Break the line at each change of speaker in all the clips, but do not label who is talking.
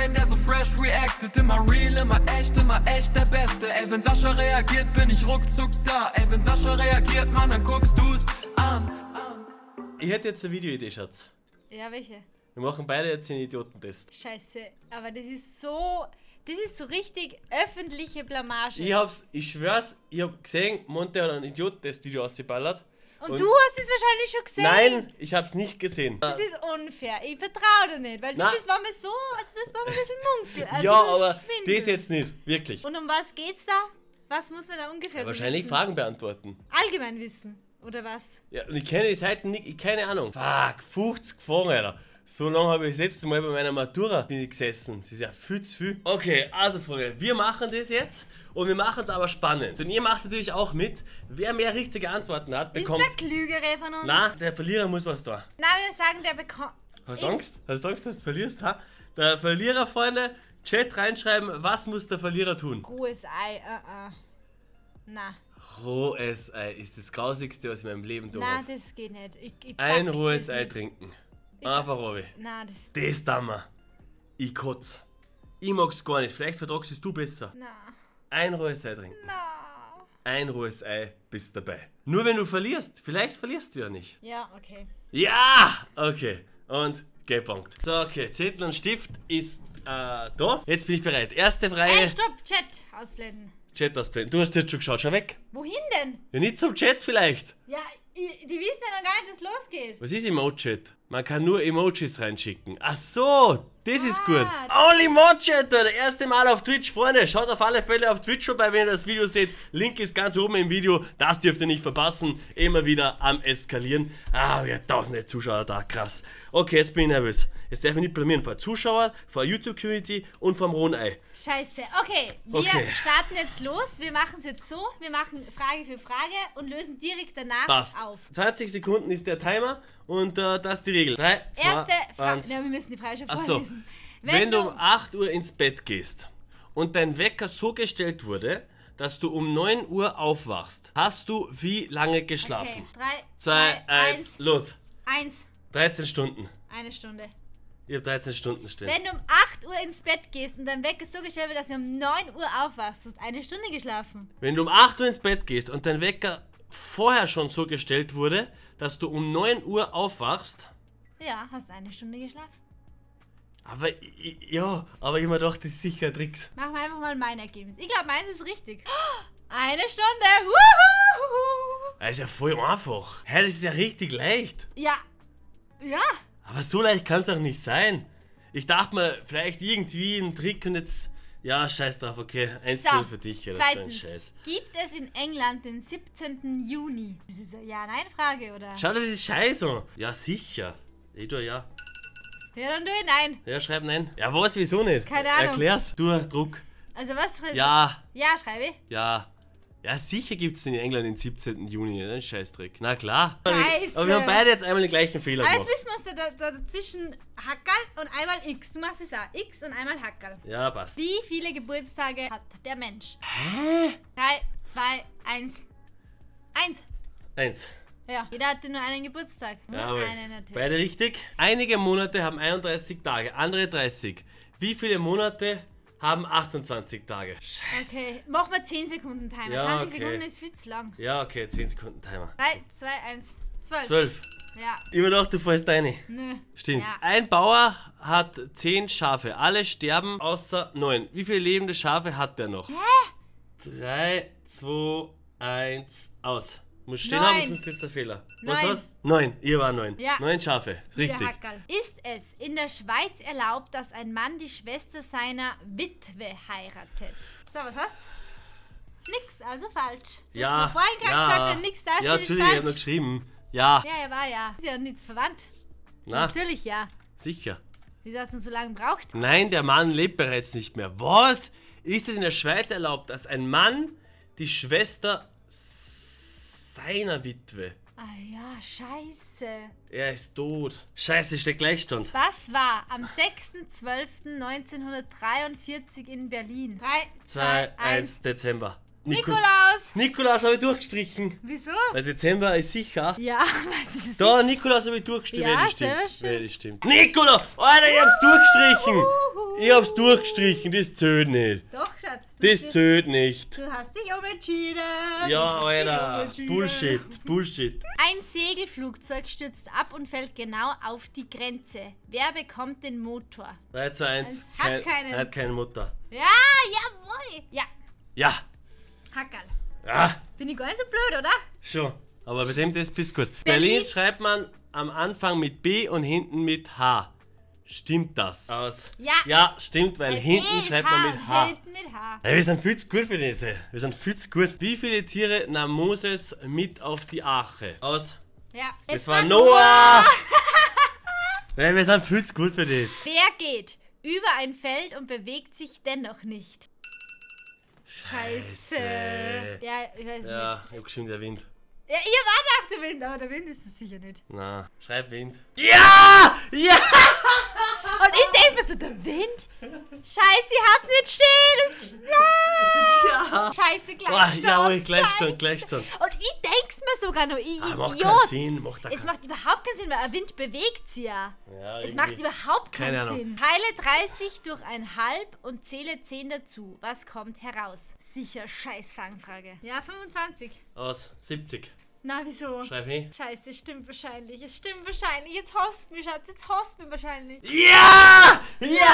einen, der so fresh reacted. Immer real, immer echt der Beste. Ey, wenn Sascha reagiert, bin ich ruckzuck da. Ey, wenn Sascha reagiert, Mann, dann guckst du's an.
Ich hätte jetzt eine Videoidee, Schatz.
Ja, welche?
Wir machen beide jetzt einen Idiotentest.
Scheiße, aber das ist so richtig öffentliche Blamage.
Ich schwör's, ich hab gesehen, Monte hat ein Idiotentest-Video ausgeballert.
Und du hast es wahrscheinlich schon gesehen.
Nein, ich hab's nicht gesehen.
Das ist unfair. Ich vertraue dir nicht, weil du bist manchmal so, als bist du ein bisschen munkel.
Ja, aber das jetzt nicht, wirklich.
Und um was geht's da? Was muss man da ungefähr so
wahrscheinlich
wissen?
Fragen beantworten.
Allgemeinwissen, oder was?
Ja, und ich kenne die Seiten nicht, keine Ahnung. Fuck, 50 Fragen, Alter. So lange habe ich das letzte Mal bei meiner Matura gesessen. Das ist ja viel zu viel. Okay, also Freunde, wir machen das jetzt und wir machen es aber spannend. Und ihr macht natürlich auch mit. Wer mehr richtige Antworten hat, bekommt...
Ist der Klügere von uns?
Nein, der Verlierer muss was da.
Nein, wir sagen, der bekommt...
Hast du Angst? Hast du Angst, dass du verlierst? Ha? Der Verlierer, Freunde, Chat reinschreiben, was muss der Verlierer tun?
Rohes Ei, Na.
Rohes Ei ist das Grausigste, was ich in meinem Leben tue.
Nein, das geht nicht.
Ein rohes Ei trinken. Einfach Robi.
Nein,
das tun wir. Ich kotz. Ich mag's gar nicht. Vielleicht vertragst du besser.
Nein.
Ein rohes Ei trinken.
Nein.
Ein rohes Ei bist dabei. Nur wenn du verlierst. Vielleicht verlierst du ja nicht.
Ja, okay.
Ja! Okay. Und G-Punkt. So, okay. Zettel und Stift ist da. Jetzt bin ich bereit. Erste Frage.
Stopp. Chat ausblenden.
Chat ausblenden. Du hast jetzt schon geschaut. Schau weg.
Wohin denn?
Ja, nicht zum Chat vielleicht.
Ja, die wissen ja noch gar nicht, dass es losgeht.
Was ist Emoji-Chat? Man kann nur Emojis reinschicken. Ach so, das ist gut.
Ah.
Only Emoji-Chat, das erste Mal auf Twitch. Freunde, schaut auf alle Fälle auf Twitch vorbei, wenn ihr das Video seht. Link ist ganz oben im Video. Das dürft ihr nicht verpassen. Immer wieder am Eskalieren. Ah, wir haben tausende Zuschauer da. Krass. Okay, jetzt bin ich nervös. Jetzt darf ich nicht blamieren. Vor Zuschauern, vor YouTube-Community und vom rohen Ei.
Scheiße. Okay, wir starten jetzt los. Wir machen es jetzt so. Wir machen Frage für Frage und lösen direkt danach auf. 20
Sekunden ist der Timer und das ist die Regel. 3, 2,
Erste Frage.
1.
Ja, wir müssen die Frage schon
Achso.
vorlesen.
Wenn du um 8 Uhr ins Bett gehst und dein Wecker so gestellt wurde, dass du um 9 Uhr aufwachst, hast du wie lange geschlafen?
Okay, 3,
2, 1, los.
1.
13 Stunden.
Eine Stunde.
Ich habe 13 Stunden stehen.
Wenn du um 8 Uhr ins Bett gehst und dein Wecker so gestellt wird, dass du um 9 Uhr aufwachst, hast du eine Stunde geschlafen.
Wenn du um 8 Uhr ins Bett gehst und dein Wecker vorher schon so gestellt wurde, dass du um 9 Uhr aufwachst.
Ja, hast eine Stunde geschlafen.
Aber ja, aber ich mir doch, das ist sicher Tricks.
Machen wir einfach mal mein Ergebnis. Ich glaube, meins ist richtig. Eine Stunde. Wuhu!
Das ist ja voll einfach. Hä, das ist ja richtig leicht.
Ja. Ja.
Aber so leicht kann es doch nicht sein. Ich dachte mir, vielleicht irgendwie ein Trick und jetzt... Ja, scheiß drauf, okay. 1-0 für dich oder
zweitens,
so ein Scheiß.
Gibt es in England den 17. Juni? Das ist eine Ja-Nein-Frage, oder?
Schau, das ist scheiße. Ja, sicher. Ich tue ja.
Ja, dann tu ich Nein.
Ja, schreib Nein. Ja, was, wieso nicht?
Keine Ahnung.
Erklär's. Du, Druck.
Also was?
Ja.
Ja, schreibe ich.
Ja. Ja, sicher gibt's in England den 17. Juni, ein Scheißdreck. Na klar.
Scheiße.
Aber wir haben beide jetzt einmal den gleichen Fehler
Aber
gemacht.
jetzt wissen wir uns da dazwischen Hackerl und einmal X. Du machst es auch. X und einmal Hackerl.
Ja, passt.
Wie viele Geburtstage hat der Mensch?
Hä?
3, 2, 1. 1.
1.
Ja, jeder hatte nur einen Geburtstag. Nur
Ja, aber
einen natürlich.
beide richtig. Einige Monate haben 31 Tage, andere 30. Wie viele Monate haben 28 Tage? Scheiße.
Okay, mach mal 10 Sekunden Timer.
Ja,
20
okay.
Sekunden ist viel zu lang.
Ja, okay, 10 Sekunden Timer.
3, 2, 1, 12.
12.
Ja.
Immer noch, du fällst eine.
Nö.
Stimmt.
Ja.
Ein Bauer hat 10 Schafe. Alle sterben außer 9. Wie viele lebende Schafe hat der noch?
Hä?
3, 2, 1, aus. Muss stehen
9.
haben, sonst ist der Fehler. Was
9.
war's? 9. Ihr war 9.
Ja.
9 Schafe.
Wieder
Richtig.
Hackerl. Ist es in der Schweiz erlaubt, dass ein Mann die Schwester seiner Witwe heiratet? So, was hast du? Nix, also falsch. Du
Ja.
hast mir vorhin gerade gesagt, wenn nichts da
Ja,
steht, ist
Entschuldigung, ich hab noch
falsch.
geschrieben. Ja.
Ja, er war ja. Ist ja nicht verwandt.
Na,
Natürlich ja.
sicher.
Wieso hast du so lange gebraucht?
Nein, der Mann lebt bereits nicht mehr. Was? Ist es in der Schweiz erlaubt, dass ein Mann die Schwester seiner Witwe...
Ah ja, scheiße.
Er ist tot. Scheiße, steht Gleichstand.
Was war am 6.12.1943 in Berlin? 3,
2, 1, Dezember.
Nikolaus!
Nikolaus habe ich durchgestrichen.
Wieso?
Weil Dezember ist sicher.
Ja, was ist das?
Da, Nikolaus habe ich durchgestrichen.
Ja,
Wer das stimmt.
sehr schön.
Wer das stimmt. Nikolaus! Alter, ich hab's durchgestrichen! Ich hab's durchgestrichen, das zählt nicht.
Doch, Schatz.
Das zählt nicht.
Du hast dich umentschieden.
Ja, Alter. Bullshit.
Ein Segelflugzeug stürzt ab und fällt genau auf die Grenze. Wer bekommt den Motor?
3, 2, 1.
Hat keinen.
Hat keine Mutter.
Ja, jawohl. Ja,
Ja.
Hackerl.
Ja.
Bin ich gar nicht so blöd, oder?
Schon. Aber bei dem, das bist gut.
Berlin.
Berlin schreibt man am Anfang mit B und hinten mit H. Stimmt das?
Ja.
Ja, stimmt, weil hinten
ist
schreibt man mit H.
Hinten mit H.
Hey, wir sind viel zu gut für das. Wir sind viel zu gut. Wie viele Tiere nahm Moses mit auf die Arche?
Ja.
Es war Noah! Hey, wir sind viel zu gut für das.
Wer geht über ein Feld und bewegt sich dennoch nicht? Scheiße. Ja, ich weiß
Ja,
nicht.
ich hab geschrieben, der Wind.
Ja, ihr wart nach dem Wind, aber der Wind ist es sicher nicht.
Na, schreib Wind. Ja! Ja!
Und ich denke mir so, der Wind? Scheiße, ich hab's nicht stehen. Es
Ja!
Scheiße,
Boah, jawohl,
Gleichstand.
Gleichstand.
Und ich denk's mir sogar noch, ich
Macht
Idiot.
keinen Sinn, macht
Es macht überhaupt keinen Sinn, weil ein Wind bewegt sie ja.
Ja,
Es macht überhaupt
Keine
keinen
Ahnung.
Sinn. Teile 30 durch ein Halb und zähle 10 dazu. Was kommt heraus? Sicher scheiß Fangfrage. Ja, 25.
Aus 70.
Na, wieso?
Schreib hin.
Scheiße, es stimmt wahrscheinlich. Es stimmt wahrscheinlich. Jetzt hasst mich, Schatz. Jetzt hasst mich wahrscheinlich.
Ja! Ja!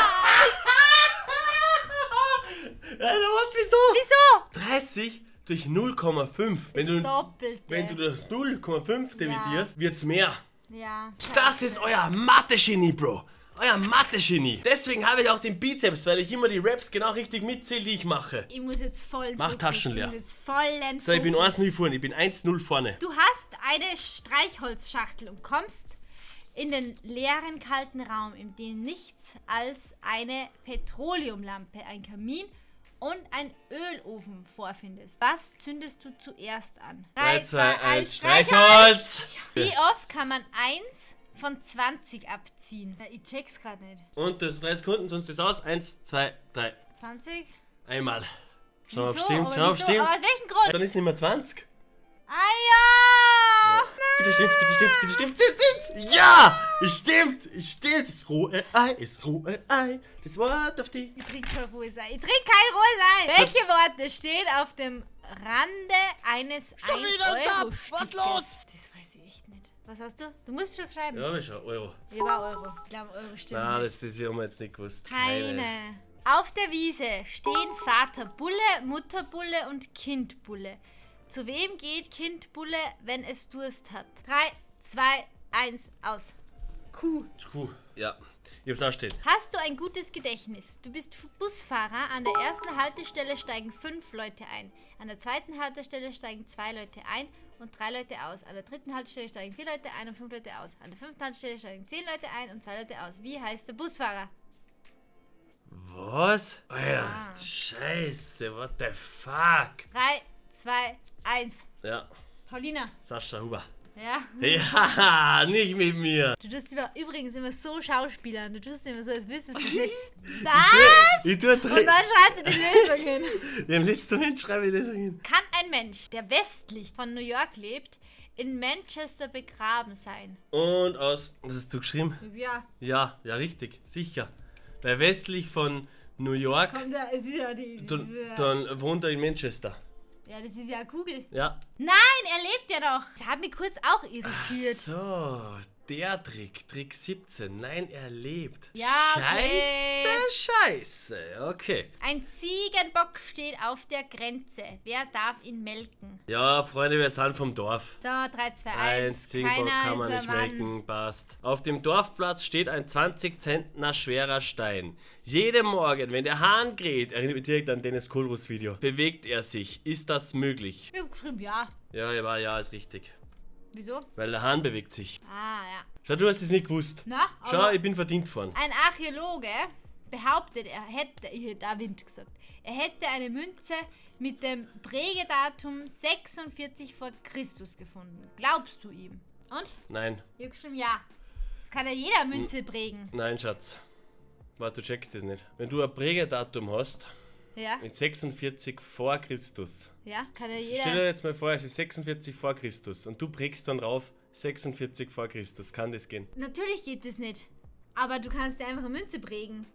Du weißt wieso?
Wieso?
30 durch 0,5. Wenn
Doppelte.
du das 0,5 dividierst, wird's mehr.
Ja.
Das ist euer Mathe-Genie, Bro. Euer Mathe-Genie. Deswegen habe ich auch den Bizeps, weil ich immer die Raps genau richtig mitzähle, die ich mache.
Ich muss jetzt voll.
Mach Taschen leer.
Ich muss jetzt vollen
So, ich bin
Fokus.
1-0 vorne. Ich bin 1-0 vorne.
Du hast eine Streichholzschachtel und kommst in den leeren, kalten Raum, in dem nichts als eine Petroleumlampe, ein Kamin und ein Ölofen vorfindest. Was zündest du zuerst an?
3, 2, 1, Streichholz!
Wie oft kann man 1 von 20 abziehen? Ja, ich check's gerade nicht.
Und das 3 Sekunden, sonst ist aus. 1, 2, 3.
20?
Einmal. Schau mal, ob
Wieso?
stimmt.
Aber
Schau mal, ob
wieso?
stimmt.
Aber aus welchem Grund?
Dann ist nicht mehr 20.
Ah ja!
Bitte stimmt's, bitte stimmt's, bitte stimmt's, stimmt's! Ja! Es stimmt, es stimmt. Das rohe Ei. Das Wort auf die.
Ich trinke kein rohes Ei. Ich trinke kein rohes Ei. Welche Worte stehen auf dem Rande eines 1-Euro-Stückes?
Was los?
Das weiß ich echt nicht. Was hast du? Du musst schon schreiben.
Ja, ist ein Euro.
Ich war Euro. Ich glaube, Euro stimmt
Nein,
nicht.
das haben wir jetzt nicht gewusst.
Keine. Auf der Wiese stehen Vater Bulle, Mutter Bulle und Kind Bulle. Zu wem geht Kind Bulle, wenn es Durst hat? 3, 2, 1, aus. Kuh.
Kuh. Ja, ich hab's auch stehen.
Hast du ein gutes Gedächtnis? Du bist Busfahrer. An der ersten Haltestelle steigen 5 Leute ein. An der zweiten Haltestelle steigen 2 Leute ein und 3 Leute aus. An der dritten Haltestelle steigen 4 Leute ein und 5 Leute aus. An der fünften Haltestelle steigen 10 Leute ein und 2 Leute aus. Wie heißt der Busfahrer?
Was? Alter, Scheiße, what the fuck?
3, 2, 1.
Ja,
Paulina.
Sascha Huber.
Ja.
Ja, nicht mit mir.
Du tust übrigens immer so Schauspielern. Du tust immer so, als wüsstest du es nicht. Was?
Ich tue
Und dann schreibst du die Lösung hin.
Im letzten Moment schreibe ich das hin.
Kann ein Mensch, der westlich von New York lebt, in Manchester begraben sein?
Und aus. Was hast du geschrieben?
Ja.
Ja, richtig, sicher. Weil westlich von New York,
Kommt da, es ist ja die.
dann wohnt er in Manchester.
Ja, das ist ja eine Kugel.
Ja.
Nein, er lebt ja noch. Das hat mich kurz auch irritiert.
So, der Trick 17. Nein, er lebt.
Ja, okay.
Scheiße. Okay.
Ein Ziegenbock steht auf der Grenze. Wer darf ihn melken?
Ja, Freunde, wir sind vom Dorf.
So, 3, 2, 1.
Ein Ziegenbock kann man nicht melken, passt. Auf dem Dorfplatz steht ein 20 Zentner schwerer Stein. Jeden Morgen, wenn der Hahn kräht, erinnert mich direkt an Dennis Kohlruß Video, bewegt er sich. Ist das möglich?
Ich hab geschrieben, ja.
Ja, ist richtig.
Wieso?
Weil der Hahn bewegt sich.
Ah, ja.
Schau, du hast es nicht gewusst.
Na,
Schau,
aber
ich bin verdient worden.
ein Archäologe behauptet, ich hätte da Wind gesagt, er hätte eine Münze mit dem Prägedatum 46 vor Christus gefunden. Glaubst du ihm? Und?
Nein,
Ich hab geschrieben, ja. Das kann ja jeder Münze prägen.
nein, Schatz. Warte, du checkst das nicht. Wenn du ein Prägedatum hast,
Ja?
mit 46 vor Christus.
Ja? Kann ja
Stell dir
jeder.
jetzt mal vor, es ist 46 vor Christus und du prägst dann rauf 46 vor Christus. Kann das gehen?
Natürlich geht das nicht. Aber du kannst dir einfach eine Münze prägen.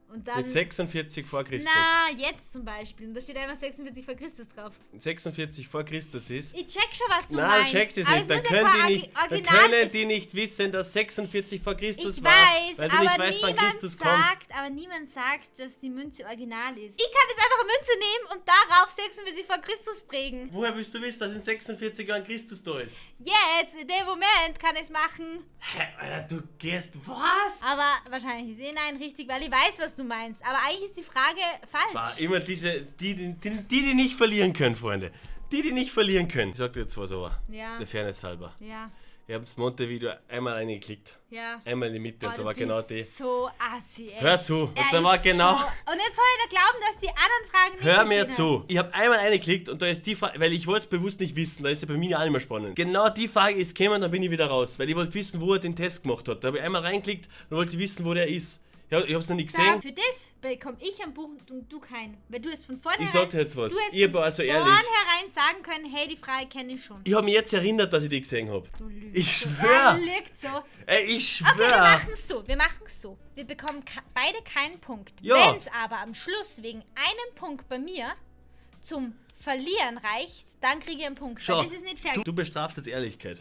Und dann...
Mit 46 vor Christus.
Na, jetzt zum Beispiel. Und da steht einfach 46 vor Christus drauf.
46 vor Christus ist.
Ich check schon, was du
Nein,
meinst.
du checkst es
aber
nicht. Dann
muss ja
können die nicht wissen, dass 46 vor Christus
ich
war.
weiß,
Weil du
aber
nicht weißt, wann Christus kommt.
niemand sagt, dass die Münze original ist. Ich kann jetzt einfach eine Münze nehmen und darauf 46 vor Christus prägen.
Woher willst du wissen, dass in 46 Jahren Christus da ist?
Jetzt, in dem Moment, kann ich es machen.
Hä, Alter, du gehst. Was?
Aber wahrscheinlich ist nein richtig, weil ich weiß, was du meinst. Aber eigentlich ist die Frage falsch.
War immer die nicht verlieren können, Freunde. Die nicht verlieren können. Ich sag dir jetzt was aber.
Ja.
Der Fairness halber.
Ja.
Ich hab's Montevideo einmal reingeklickt.
Ja.
Einmal in die Mitte,
Boah,
da
du
war genau
bist
die.
so assi, echt.
Hör zu. Und da
Er
war
ist
genau.
So. Und jetzt soll ich da glauben, dass die anderen Fragen nicht
Hör mir
gesehen
zu. Ich habe einmal reingeklickt und da ist die Frage, weil ich wollte es bewusst nicht wissen, da ist ja bei mir auch nicht mehr spannend. Genau die Frage ist gekommen, dann bin ich wieder raus, weil ich wollte wissen, wo er den Test gemacht hat. Da habe ich einmal reingeklickt und wollte wissen, wo der ist. Ich hab's noch nicht
hast.
gesehen.
Für das bekomme ich einen Punkt und du keinen. Weil du es von vornherein...
Ich sag dir jetzt was.
Du hättest
Ich war also
von
ehrlich.
vornherein sagen können, hey, die Frage kenne ich schon.
Ich habe mich jetzt erinnert, dass ich die gesehen habe.
Du lügst.
Ich
so.
schwör.
Er lügt so.
Ey, ich
Okay, wir
schwör.
machen es so. Wir machen es so. Wir bekommen beide keinen Punkt.
Ja.
Wenn es aber am Schluss wegen einem Punkt bei mir zum Verlieren reicht, dann kriege ich einen Punkt.
Schau,
Weil das ist nicht fair.
du bestrafst jetzt Ehrlichkeit.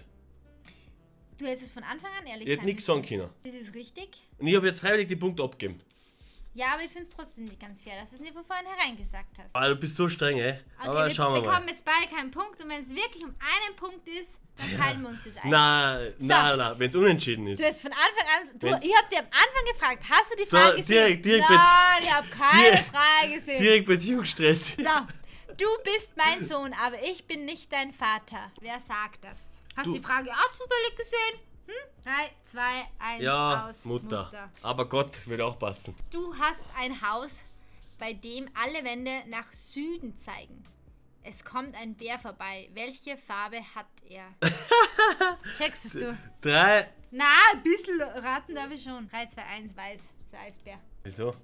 Du hättest es von Anfang an ehrlich
Ich hätte
sein
nichts
müssen.
sagen können.
Das ist richtig.
Und ich habe jetzt freiwillig die Punkte abgegeben.
Ja, aber ich finde es trotzdem nicht ganz fair, dass du es nicht von vornherein gesagt hast.
Ah, du bist so streng, ey.
Okay,
Aber schauen wir
bekommen
mal.
jetzt beide keinen Punkt und wenn es wirklich um einen Punkt ist, dann teilen wir uns das ein.
Na, wenn es unentschieden ist.
Du hast von Anfang an...
Wenn's-
Ich habe dir am Anfang gefragt, hast du die Frage gesehen?
direkt
Nein, ich habe keine
direkt-
Frage gesehen.
Direkt Beziehungsstress.
So, du bist mein Sohn, aber ich bin nicht dein Vater. Wer sagt das? Hast du
Du-
die Frage auch zufällig gesehen? 3, 2, 1,
Ja,
aus.
Mutter. Aber Gott würde auch passen.
Du hast ein Haus, bei dem alle Wände nach Süden zeigen. Es kommt ein Bär vorbei. Welche Farbe hat er? Checkst es du?
3.
Na, ein bisschen raten darf ich schon. 3, 2, 1, weiß. Das ist ein Eisbär.
Wieso?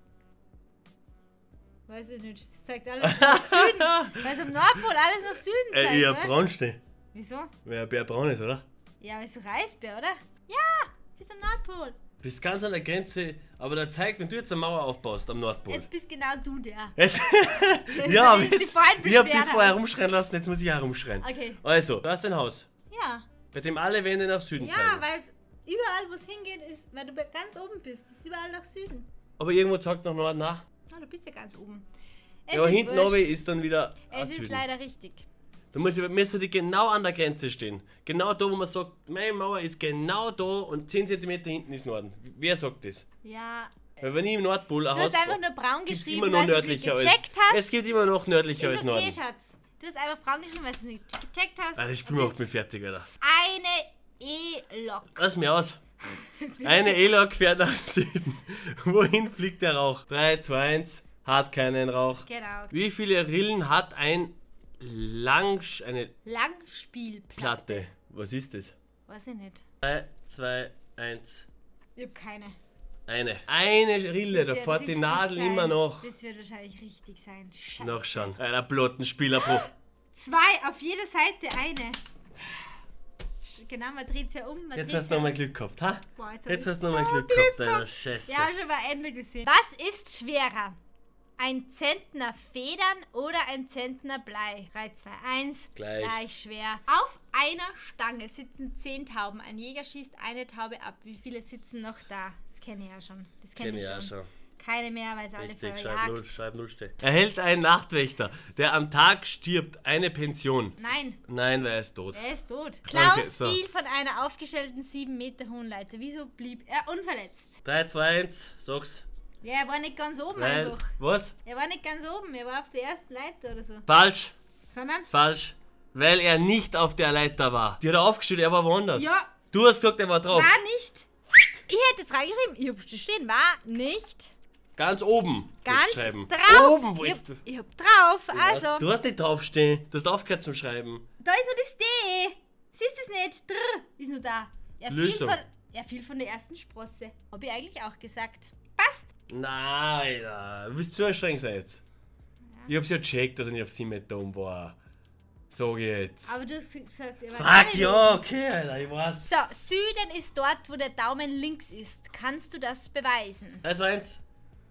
Weiß ich nicht. Es zeigt alles nach Süden. Weil es am Nordpol alles nach Süden zeigt,
Ich hab
ne?
braunste.
Wieso?
Weil ein Bär braun ist, oder?
Ja, aber ist doch Eisbär, oder? Ja, bist am Nordpol.
Bist ganz an der Grenze, aber da zeigt, wenn du jetzt eine Mauer aufbaust am Nordpol.
Jetzt bist genau du der.
Jetzt,
Das
ja, aber
ist die
jetzt,
vorhin
ich hab dich
beschwert
vorher
hast.
rumschreien lassen, jetzt muss ich auch rumschreien.
Okay.
Also, du hast ein Haus,
Ja.
bei dem alle Wände nach Süden
Ja,
zeigen.
weil es überall, wo es hingeht, ist, weil du ganz oben bist. Es ist überall nach Süden.
Aber irgendwo zeigt nach Norden nach.
Ah, du bist ja ganz oben. Es
Ja,
ist
hinten
wurscht.
oben ist dann wieder
Es ist
Süden.
leider richtig.
Da müsste die genau an der Grenze stehen. Genau da, wo man sagt, meine Mauer ist genau da und 10 cm hinten ist Norden. Wer sagt das?
Ja,
Weil wenn ich im Nordpol ein
du
Haus
hast einfach nur braun
gibt's
geschrieben,
immer noch
weil du es nicht
nördlicher als...
gecheckt hast.
Es gibt immer noch nördlicher als
Ist okay,
Norden.
Schatz. Du hast einfach braun geschrieben, weil du es nicht gecheckt hast.
Alter, ich bin mir oft mit fertig, Alter.
Eine E-Lok.
Lass mich aus. Eine E-Lok fährt nach Süden. Wohin fliegt der Rauch? 3, 2, 1. Hat keinen Rauch.
Genau.
Wie viele Rillen hat eine
Langspielplatte.
Platte? Was ist das?
Weiß ich nicht.
3, 2, 1.
Ich hab keine.
Eine Rille,
Das
da
wird
fährt die
richtig
Nadel
sein.
immer noch.
Das wird wahrscheinlich richtig sein. Scheiße.
Nachschauen. Einer Plottenspieler pro.
2, auf jeder Seite eine. Genau, man dreht ja um. Man
Jetzt
dreht's
hast du nochmal Glück gehabt, ha?
Boah, jetzt
Jetzt
hab
hast
ich
du nochmal
so
Glück gehabt, Alter. Scheiße.
Ja, schon mal Ende gesehen. Was ist schwerer? Ein Zentner Federn oder ein Zentner Blei? 3, 2, 1.
Gleich.
Schwer. Auf einer Stange sitzen 10 Tauben. Ein Jäger schießt eine Taube ab. Wie viele sitzen noch da? Das kenne ich ja schon. Das kenne
Kenn
ich
ich
schon.
auch schon.
Keine mehr, weil es alle
Richtig,
verjagt.
schreib 0 stehen. Erhält ein Nachtwächter, der am Tag stirbt, eine Pension?
Nein,
Nein, weil er ist tot.
er ist tot. Klaus
Okay, so.
fiel von einer aufgestellten 7 Meter hohen Leiter. Wieso blieb er unverletzt?
3, 2, 1, sag's.
Ja, er war nicht ganz oben
Weil,
einfach.
was?
Er war nicht ganz oben, er war auf der ersten Leiter oder so.
Falsch,
Sondern?
falsch. Weil er nicht auf der Leiter war. Die hat er aufgestellt, er war woanders.
Ja,
Du hast gesagt, er war drauf.
war nicht. Ich hätte jetzt reingeschrieben, ich hab stehen, war nicht.
Ganz oben.
Ganz
willst du schreiben.
drauf.
Oben
ich
willst du.
ich hab drauf, also.
Du hast nicht draufstehen. Du hast aufgehört zum Schreiben.
Da ist nur das D. Siehst du es nicht? Drr ist nur da.
Lösung.
Er fiel von der ersten Sprosse. Hab ich eigentlich auch gesagt. Passt.
Nein, Alter. Du willst zu streng sein jetzt. Ich hab's ja gecheckt, dass er nicht auf 7 Meter oben war. Sag ich jetzt.
Aber du hast gesagt, er war
Frag
nicht
ja,
oben.
okay, Alter, ich weiß.
So, Süden ist dort, wo der Daumen links ist. Kannst du das beweisen?
3, 2, 1.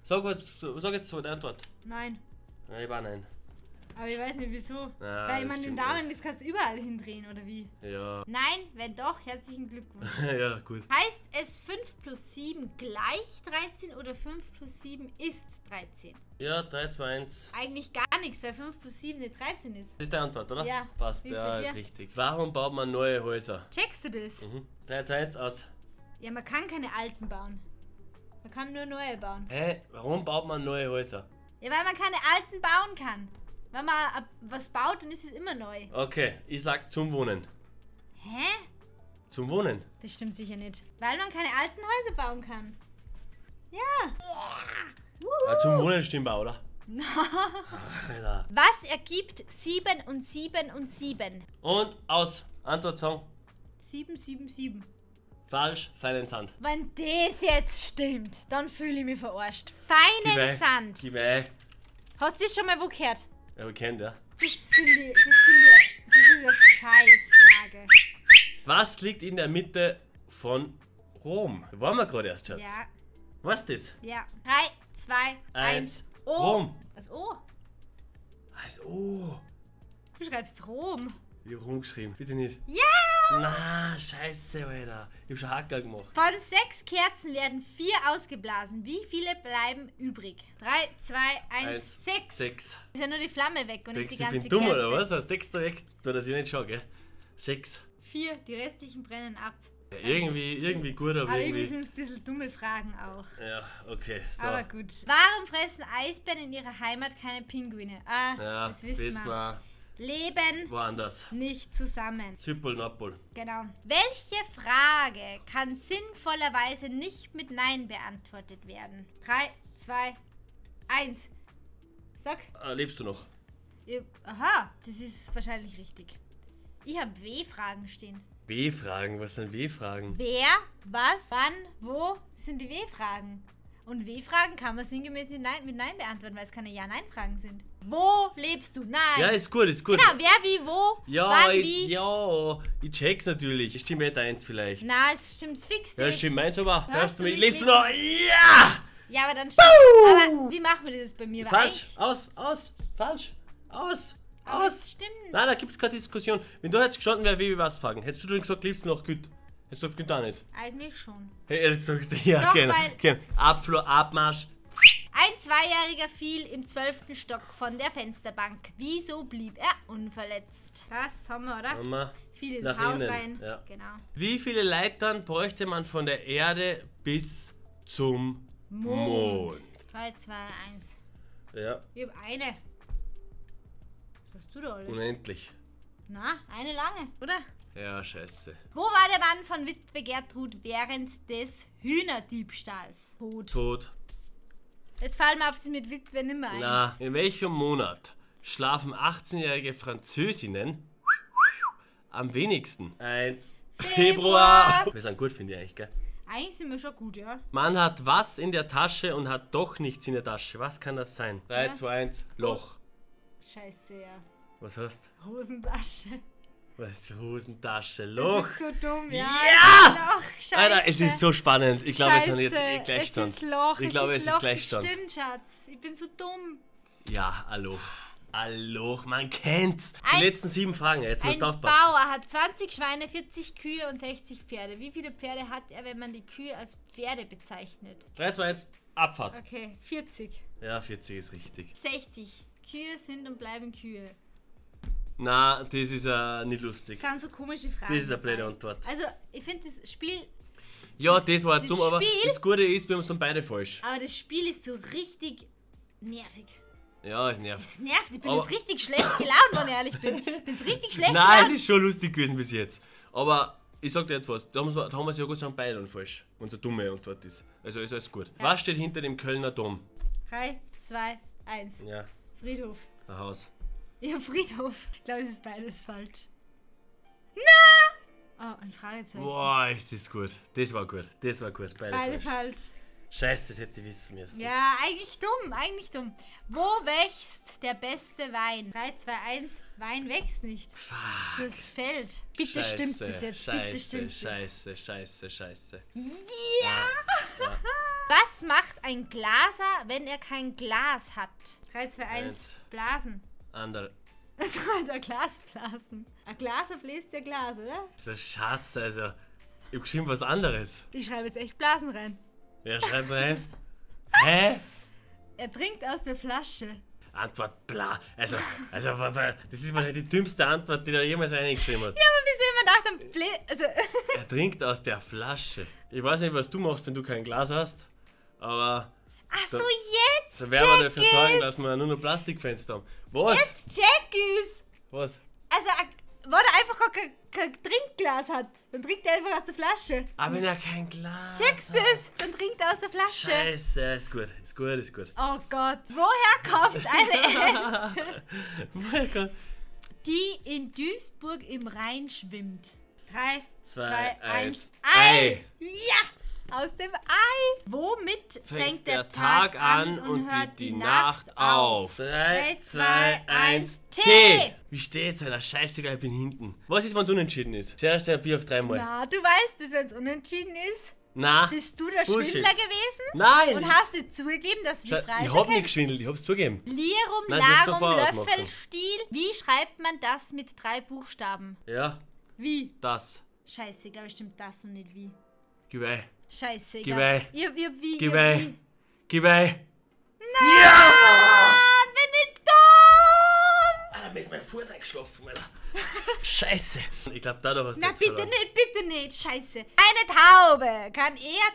Sag jetzt so deine Antwort.
Nein.
Ja, ich war nein.
Aber ich weiß nicht wieso.
Ja,
Weil
das
man den
stimmt,
Daumen, das kannst du überall hindrehen, oder wie?
Ja.
Nein, wenn doch, herzlichen Glückwunsch.
Ja, gut.
Heißt es 5 plus 7 gleich 13 oder 5 plus 7 ist 13?
Ja, 3, 2, 1.
Eigentlich gar nichts, weil 5 plus 7 nicht 13 ist.
Das ist deine Antwort, oder?
Ja.
Passt,
Wie ist
ja,
mit
ist
dir?
richtig. Warum baut man neue Häuser?
Checkst du das?
3, 2, 1, aus.
Ja, man kann keine alten bauen. Man kann nur neue bauen.
Hä? Warum baut man neue Häuser?
Ja, weil man keine alten bauen kann. Wenn man was baut, dann ist es immer neu.
Okay, ich sag zum Wohnen.
Hä?
Zum Wohnen?
Das stimmt sicher nicht. Weil man keine alten Häuser bauen kann. Ja.
Ja, zum Wohnen stimmt auch, oder? Alter.
Was ergibt 7 und 7 und 7?
Und aus. Antwort sagen.
7, 7, 7.
Falsch, feinen Sand.
Wenn das jetzt stimmt, dann fühle ich mich verarscht.
Die
Feinen
Wei.
Sand.
Die Wei.
Hast du das schon mal wo gehört?
Ja, wir kennen ja.
Das ist eine Scheißfrage.
Was liegt in der Mitte von Rom? Da waren wir gerade erst, Schatz.
Ja,
Was ist das?
ja. 3, 2, 1. O.
Rom.
Was O?
Also, oh.
Du schreibst Rom.
Ich hab rumgeschrieben. Bitte nicht.
Ja!
Na, scheiße, Alter. Ich hab schon Hackerl gemacht.
Von 6 Kerzen werden 4 ausgeblasen. Wie viele bleiben übrig? 3, 2, 1, 6.
6.
Ist ja nur die Flamme weg und nicht
Denkst
die
du, ich
ganze
bin dumm
Kerze.
oder was? Hast du extra weg, dass ich nicht schaue, gell? 6.
4, die restlichen brennen ab.
Ja, irgendwie gut, aber
Aber irgendwie
irgendwie.
sind es ein bisschen dumme Fragen auch.
Ja, okay. So.
Aber gut. Warum fressen Eisbären in ihrer Heimat keine Pinguine? Ah,
Ja,
das wissen wir.
wir
Leben
woanders.
nicht zusammen.
Südpol, Nordpol.
Genau. Welche Frage kann sinnvollerweise nicht mit Nein beantwortet werden? 3, 2, 1. Sag.
Lebst du noch?
Aha, das ist wahrscheinlich richtig. Ich habe W-Fragen stehen.
W-Fragen? Was sind W-Fragen?
Wer, was, wann, wo sind die W-Fragen? Und W-Fragen kann man sinngemäß mit Nein beantworten, weil es keine Ja-Nein-Fragen sind. Wo lebst du? Nein.
Ja, ist gut, ist gut.
Genau, wer, wie, wo,
Ja,
wann,
ich,
wie.
ja, ich check's natürlich. Ich stimme jetzt eins vielleicht.
Na, es stimmt fix.
Ja,
das.
stimmt meins aber. Hörst du mich?
mich
Lebst du
nicht?
noch? Ja!
Ja, aber dann stimmt. Aber wie machen wir das jetzt bei mir? Weil
Falsch.
eigentlich-
Aus. Falsch. Aus.
Aber
Aus.
es stimmt.
Nein, da gibt's keine Diskussion. Wenn du jetzt gestanden wärst, wie was fragen, hättest du dann gesagt, liebst du noch gut? Hättest du gesagt, gar nicht.
Eigentlich schon.
Hey, das sagst du, ja,
Doch,
genau.
weil-
Okay. Abflur, Abmarsch.
Ein Zweijähriger fiel im 12. Stock von der Fensterbank. Wieso blieb er unverletzt? Passt, haben wir, oder?
Mama.
Fiel ins
Nach
Haus
innen,
rein.
ja.
Genau.
Wie viele Leitern bräuchte man von der Erde bis zum Mond?
3, 2, 1.
Ja,
Ich hab eine. Was hast du da alles?
unendlich.
Na, eine lange, oder?
Ja, scheiße.
Wo war der Mann von Witwe Gertrud während des Hühnerdiebstahls? Tot.
Tot.
Jetzt fallen mir auf sie mit Witwe nimmer ein.
Na, in welchem Monat schlafen 18-jährige Französinnen am wenigsten? 1.
Februar.
Wir sind gut, finde ich eigentlich, gell?
Eigentlich sind wir schon gut, ja.
Man hat was in der Tasche und hat doch nichts in der Tasche. Was kann das sein? 3,
Ja.
2, 1, Loch.
Scheiße, ja.
Was hast
Hosentasche.
Was ist Hosentasche? Loch.
Das ist so dumm, ja.
Ja!
Loch, scheiße.
Alter, es ist so spannend. Ich glaube, es ist
Scheiße,
jetzt Gleichstand.
Es ist Loch,
Ich glaube, es ist
Loch.
Gleichstand.
Das stimmt, Schatz. Ich bin so dumm.
Ja, hallo. Hallo, man kennt's. Die
Ein-
letzten 7 Fragen, jetzt musst
Ein
du aufpassen.
Bauer hat 20 Schweine, 40 Kühe und 60 Pferde. Wie viele Pferde hat er, wenn man die Kühe als Pferde bezeichnet?
3, 2, 1, Abfahrt.
Okay, 40.
Ja, 40 ist richtig.
60. Kühe sind und bleiben Kühe.
Na, das ist nicht lustig.
Das sind so komische Fragen.
Das ist eine blöde
dabei.
Antwort.
Also, ich finde das Spiel,
Ja, das war jetzt
Das
dumm, aber
Spiel-
das Gute ist, wir haben es dann beide falsch.
aber das Spiel ist so richtig nervig.
Ja, es nervt.
Das nervt. Ich bin
Aber-
jetzt richtig schlecht gelaunt, wenn ich ehrlich bin. Ich bin jetzt richtig schlecht
Nein, es
gelaunt.
ist schon lustig gewesen bis jetzt. Aber ich sag dir jetzt was, da haben wir es ja Gott sei Dank beide dann falsch, wenn es eine dumme Antwort ist. Also ist alles gut. Was steht hinter dem Kölner Dom?
3, 2, 1.
Ja,
Friedhof.
ein Haus.
Ja, Friedhof. Ich glaube, es ist beides falsch. Na! Oh, ein Fragezeichen.
Boah, ist das gut. Das war gut. Das war gut. Beide,
Beide
falsch.
falsch.
Scheiße, das hätte ich wissen müssen.
Ja, eigentlich dumm, eigentlich dumm. Wo wächst der beste Wein? 3, 2, 1. Wein wächst nicht. Das fällt. Bitte
Scheiße,
stimmt das jetzt. Bitte
Scheiße,
stimmt das.
Scheiße.
Ja!
Ja.
Was macht ein Glaser, wenn er kein Glas hat? 3, 2, 1, blasen.
Andere.
Das soll ein Glas blasen. Ein Glaser bläst ja Glas, oder?
So Schatz, also. Ich hab geschrieben was anderes.
Ich schreibe jetzt echt Blasen rein.
Wer schreibt rein? Hä?
Er trinkt aus der Flasche.
Antwort bla. Also, das ist wahrscheinlich die dümmste Antwort, die da jemals reingeschrieben hat.
Ja, aber wieso immer nach dem also
Er trinkt aus der Flasche. Ich weiß nicht, was du machst, wenn du kein Glas hast, aber
Ach so, jetzt
da werden wir
check
dafür sorgen,
ich's.
dass wir nur noch Plastikfenster haben. Was?
Jetzt check ich's.
Was?
Also, wenn er einfach auch kein Trinkglas hat, dann trinkt er einfach aus der Flasche.
Aber wenn er kein Glas
Checkst du
hat.
es? Dann trinkt er aus der Flasche.
Scheiße, ist gut, ist gut, ist gut.
Oh Gott, woher kommt eine Ente,
Woher kommt-
die in Duisburg im Rhein schwimmt? 3, 2,
2,
1,
1, Ei.
Ja, aus dem Ei. Womit
Fängt der Tag an und geht die Nacht auf. 3, 2, 1, T. Wie steht's, Alter? Scheißegal, ich bin hinten. Was ist, wenn es unentschieden ist? Zuerst der Bier auf 3 Mal.
Na, du weißt es, wenn es unentschieden ist.
Na,
Bist du der
Bullshit.
Schwindler gewesen?
Nein!
Und hast du zugegeben, dass du die Frage
Ich hab nicht
schon kennst?
geschwindelt, ich hab's zugegeben.
Lirum,
Nein, das ist
Larum,
vorher ausmachen.
Löffelstiel. Wie schreibt man das mit 3 Buchstaben?
Ja,
Wie?
das.
Scheiße, glaube ich, stimmt das und nicht wie.
Gib ei.
Scheiße,
Gib
glaub-
ei.
Ich hab wie.
Gib
ich hab
ei.
wie.
Gib ei.
Ah, bin ich dumm!
Alter, mir ist mein Fuß eingeschlafen, Alter. Scheiße. Ich glaub, da hast du
Na,
jetzt
bitte
verloren.
nicht, bitte nicht. Scheiße. Eine Taube kann eher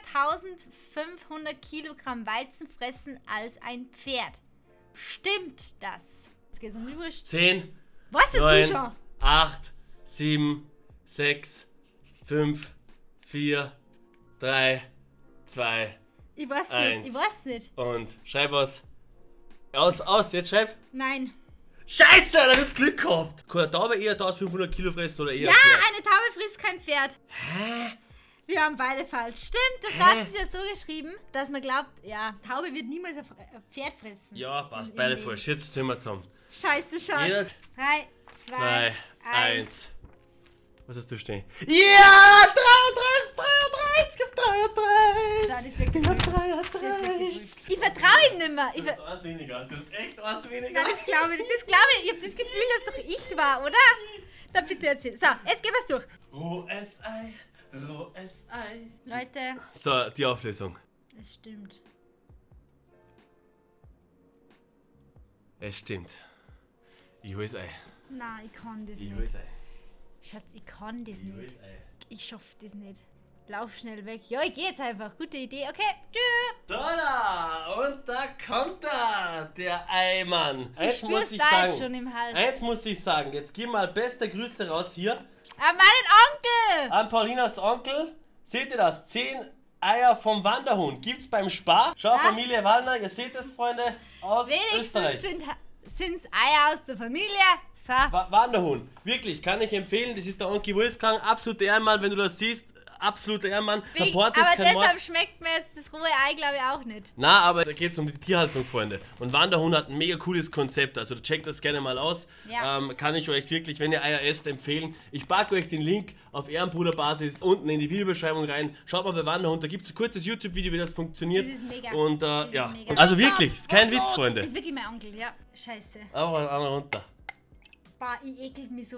1500 Kilogramm Weizen fressen als ein Pferd. Stimmt das? Jetzt geht's um die Wurst.
10,
Was ist du
9,
schon?
8, 7, 6, 5, 4, 3, 2
Ich weiß
Eins.
nicht, ich weiß nicht.
und schreib was. Aus, jetzt schreib.
Nein.
Scheiße, Alter, du hast Glück gehabt. Kann eine Taube eher 1500 Kilo fressen oder eher
Ja,
ein Pferd?
eine Taube frisst kein Pferd.
Hä?
Wir haben beide falsch. Stimmt, der
Hä?
Satz ist ja so geschrieben, dass man glaubt, ja, Taube wird niemals ein Pferd fressen.
Ja, passt,
Im
beide
Leben.
falsch. Jetzt ziehen wir zusammen.
Scheiße, Schatz.
Jeder-
3, 2,
2,
1.
1. Was hast du stehen? Ja! 33! 33! Ich hab 33!
So, das ist wirklich
Ich hab
gut. Das ist
33!
wirklich gut. Ich vertraue ihm nicht mehr.
Du hast eins weniger. Du hast echt eins weniger.
Nein, das glaube ich nicht. Das glaube ich nicht. Ich habe das Gefühl, dass doch ich war, oder? Dann bitte erzähl. So, jetzt gehen wir es durch.
Rohes Ei, rohes Ei.
Leute,
So, die Auflösung.
es stimmt.
Es stimmt. Ich hol's Ei.
Nein, ich kann das
Ich
nicht.
hol's Ei.
Schatz, ich kann das
Ich
nicht.
hol's Ei.
Ich schaff das nicht. Lauf schnell weg. Ja, ich geh jetzt einfach. Gute Idee. Okay, tschüss.
Da! Und da kommt er, der Eimann.
Ich spür's da jetzt schon im Hals.
Eins muss ich sagen. Jetzt gib mal beste Grüße raus hier
Ah, meinen Onkel!
an Paulinas Onkel. Seht ihr das? 10 Eier vom Wanderhund. Gibt's beim Spar. Schau,
Ja.
Familie Wallner, ihr seht es, Freunde, aus
Wenigstens
Österreich.
sind's Eier aus der Familie. So.
Wanderhund. Wirklich, kann ich empfehlen. Das ist der Onkel Wolfgang. Absoluter Ehrenmann, wenn du das siehst. Absoluter Ehrenmann. Support ist
Aber
kein Wort.
deshalb schmeckt mir jetzt das rohe Ei, glaube ich, auch nicht.
Na, aber da geht es um die Tierhaltung, Freunde. Und Wanderhund hat ein mega cooles Konzept. Also checkt das gerne mal aus.
Ja.
Kann ich euch wirklich, wenn ihr Eier esst, empfehlen. Ich packe euch den Link auf Ehrenbruderbasis unten in die Videobeschreibung rein. Schaut mal bei Wanderhund, da gibt es ein kurzes YouTube-Video, wie das funktioniert.
Das ist mega.
Und
Das ist
ja,
mega.
und also
So,
wirklich, ist kein
was
Witz,
los?
Freunde.
Ist wirklich mein Onkel, ja. Scheiße.
Aber einer runter.
Boah, ich ekel mich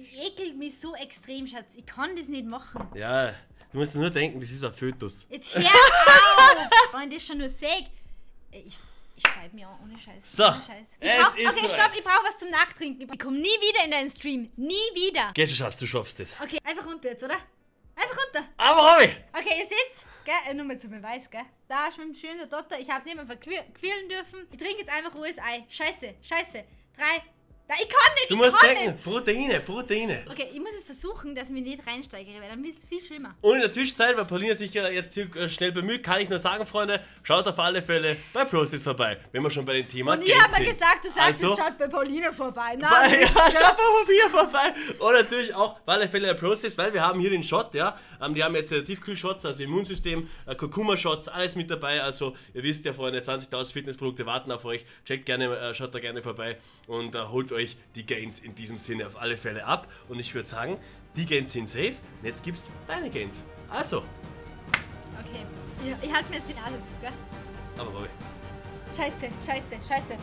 so extrem, Schatz. Ich kann das nicht machen.
Ja, du musst nur denken, das ist ein Fötus.
Jetzt hör auf! Wenn ich das schon nur sag. Ich schreibe mir auch ohne Scheiß.
So,
Ohne Scheiß.
es ist
Okay,
soweit.
stopp, ich brauche was zum Nachtrinken. Ich komme nie wieder in deinen Stream. Nie wieder.
Geh schon, Schatz, du schaffst das.
Okay, einfach runter jetzt, oder? Einfach runter.
Aber Robby!
Okay, ihr seht's? Gell? Nur mal zum Beweis, gell? Da schwimmt schön der Dotter. Ich hab's immer verquirlen dürfen. Ich trinke jetzt einfach rohes Ei. Scheiße. 3. Da, ich kann nicht,
Du
ich
musst
kann
denken,
nicht.
Proteine.
Okay, ich muss jetzt versuchen, dass ich mich nicht reinsteigere, weil dann wird's viel schlimmer.
Und in der Zwischenzeit, weil Paulina sich ja jetzt hier schnell bemüht, kann ich nur sagen, Freunde, schaut auf alle Fälle bei Process vorbei, wenn wir schon bei dem Thema
Und ich
Geld
hab mal
sind.
gesagt, du sagst,
Also-
es schaut bei Paulina vorbei.
Ja,
Nein,
schaut bei mir vorbei. Und natürlich auch auf alle Fälle der Process, weil wir haben hier den Shot, ja. Die haben jetzt Tiefkühlshots, also Immunsystem, Kurkuma-Shots, alles mit dabei. Also ihr wisst ja, Freunde, 20.000 Fitnessprodukte warten auf euch. Checkt gerne, schaut da gerne vorbei und holt euch die Gains in diesem Sinne auf alle Fälle ab. Und ich würde sagen, die Gains sind safe. Und jetzt gibt's deine Gains. Also,
Okay, Ja, ich halte mir jetzt die Nase zu, gell?
Aber Robby.
Scheiße, scheiße, scheiße.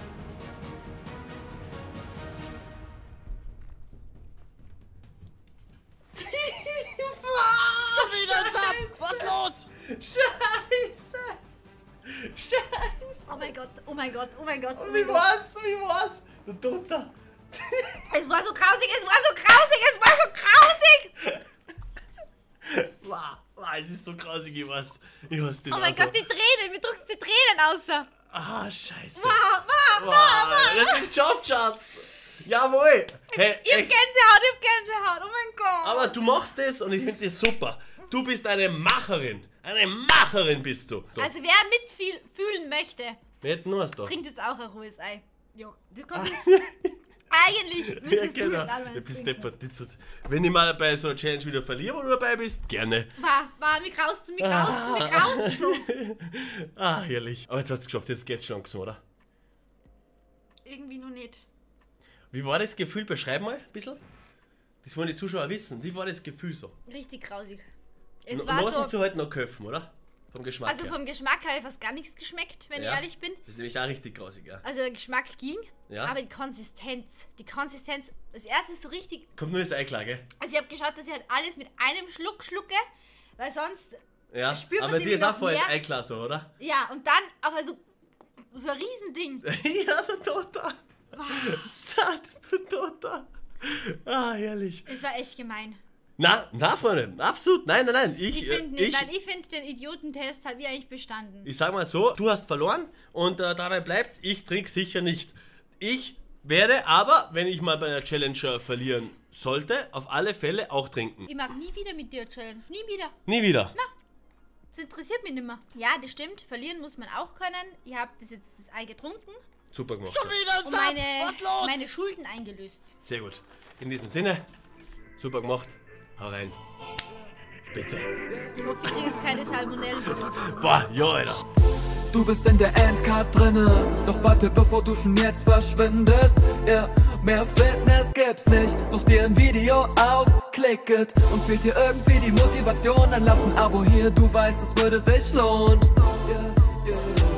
Was los?
Scheiße! Scheiße!
Oh mein Gott, oh mein Gott, oh mein Gott. Oh
Wie
mein Gott.
war's? Wie war's? Der Toter.
Es war so grausig, es war so grausig, es war so grausig!
Wow, es ist so grausig, ich weiß das
Oh mein Gott, die Tränen, mir drückt die Tränen außer.
Ah, scheiße.
Wow.
Das ist Job, Schatz. Jawohl. Hey,
Ich hab
echt.
Gänsehaut, oh mein Gott.
Aber du machst es und ich finde das super. Du bist eine Macherin. Eine Macherin bist du. So,
Also wer mitfühlen möchte,
wir hätten nur was da.
trinkt jetzt auch ein rohes Ei. Jo, das kommt jetzt. Eigentlich müsstest du jetzt alle
Du bist
trinken.
deppert. Wenn ich mal bei so einer Challenge wieder verliere, wo du dabei bist, gerne.
War, mir graust so.
Ah, herrlich. Aber jetzt hast du es geschafft, jetzt geht's schon langsam, oder?
Irgendwie noch nicht.
Wie war das Gefühl? Beschreib mal ein bisschen. Das wollen die Zuschauer wissen. Wie war das Gefühl so?
Richtig grausig. Es
Noch
war
sind
so,
zu heute noch köpfen, oder? Vom Geschmack
also
her.
vom Geschmack habe ich fast gar nichts geschmeckt, wenn
Ja.
ich ehrlich bin.
Das ist nämlich auch richtig grausig, ja.
Also der Geschmack ging,
Ja.
aber die Konsistenz, das erste ist so richtig,
Kommt nur das Ei klar, gell?
also ich habe geschaut, dass ich halt alles mit einem Schluck schlucke, weil sonst,
Ja,
Spürt man
aber
sie
dir ist
noch
auch vorher das
mehr?
Ei klar so, oder?
ja, und dann aber so ein Riesending.
Ja, der Toter. Der Toter. Ah, herrlich.
Es war echt gemein.
Na, Freunde, absolut. Nein.
Ich finde den Idiotentest habe ich eigentlich bestanden.
Ich sag mal so, du hast verloren und dabei bleibt's, ich trinke sicher nicht. Ich werde aber, wenn ich mal bei einer Challenge verlieren sollte, auf alle Fälle auch trinken.
Ich mag nie wieder mit dir Challenge, nie wieder.
Nie wieder.
Das interessiert mich nicht mehr. Ja, das stimmt, verlieren muss man auch können. Ihr habt das Ei getrunken
Super gemacht.
Schon wieder
und
Sack. Was los?
meine Schulden eingelöst.
Sehr gut. In diesem Sinne, super gemacht. Hau rein. Bitte.
Ich hoffe, ich kriege jetzt keine Salmonellenvergiftung.
Boah, ja, Alter.
Du bist in der Endcard drinne, doch warte, bevor du schon jetzt verschwindest. Ja, mehr Fitness gibt's nicht, such dir ein Video aus, klick it. Und fehlt dir irgendwie die Motivation, dann lass ein Abo hier, du weißt, es würde sich lohnen. Yeah.